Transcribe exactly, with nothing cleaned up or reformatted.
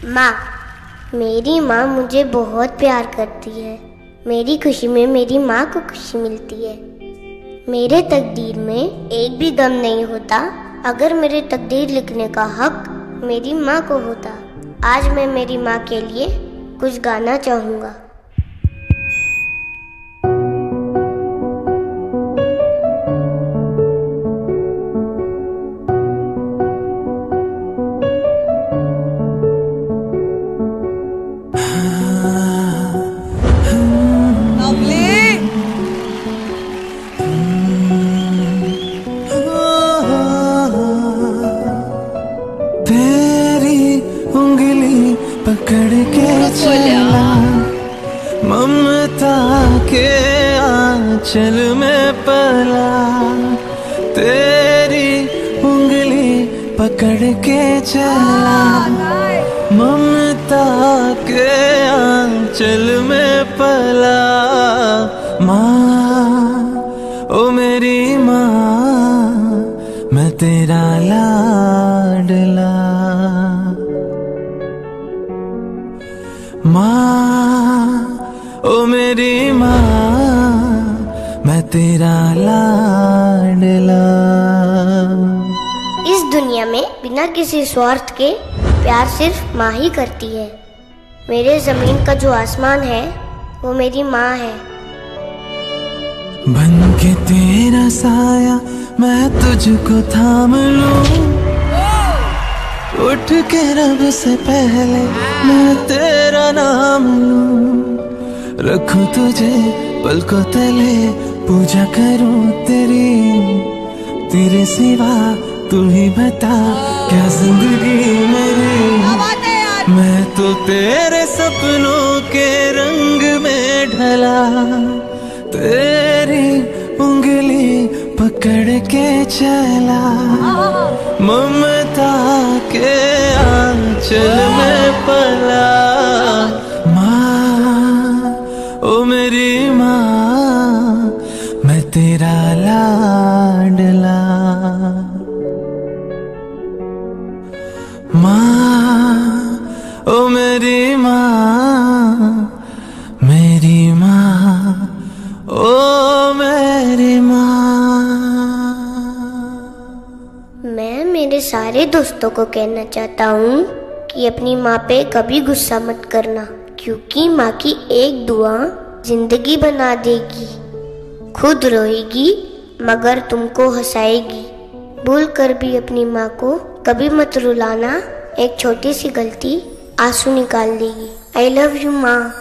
माँ। मेरी माँ मुझे बहुत प्यार करती है। मेरी खुशी में मेरी माँ को खुशी मिलती है। मेरे तकदीर में एक भी गम नहीं होता अगर मेरे तकदीर लिखने का हक मेरी माँ को होता। आज मैं मेरी माँ के लिए कुछ गाना चाहूँगा। तेरी उंगली पकड़ के चला ममता के आंचल में पला। तेरी उंगली पकड़ के चला ममता के आंचल में पला। माँ ओ मेरी माँ मैं तेरा लाडला। माँ ओ मेरी माँ मैं तेरा लाडला। इस दुनिया में बिना किसी स्वार्थ के प्यार सिर्फ माँ ही करती है। मेरे जमीन का जो आसमान है वो मेरी माँ है। बन के तेरा साया मैं तुझको थाम लूं। उठ के रब से पहले मैं तेरा नाम लूं। रखूं तुझे पलकों तले पूजा करूं तेरी। तेरे सिवा तू ही बता क्या जिंदगी मेरी। मैं तो तेरे सपनों के रंग में ढला। तेरी उंगली पकड़ के चला ममता के आंचल में पला। माँ ओ मेरी माँ मैं तेरा लाडला। माँ ओ मेरी माँ मेरी माँ ओ मेरी माँ। मैं मेरे सारे दोस्तों को कहना चाहता हूँ कि अपनी माँ पे कभी गुस्सा मत करना, क्योंकि माँ की एक दुआ जिंदगी बना देगी। खुद रोएगी मगर तुमको हंसाएगी। भूल कर भी अपनी माँ को कभी मत रुलाना, एक छोटी सी गलती आंसू निकाल देगी। आई लव यू माँ।